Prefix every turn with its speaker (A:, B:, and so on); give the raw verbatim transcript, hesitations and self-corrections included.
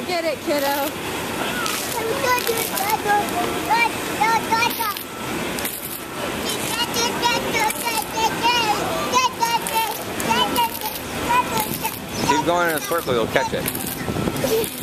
A: get it, kiddo.
B: Keep going in a circle, you'll catch it.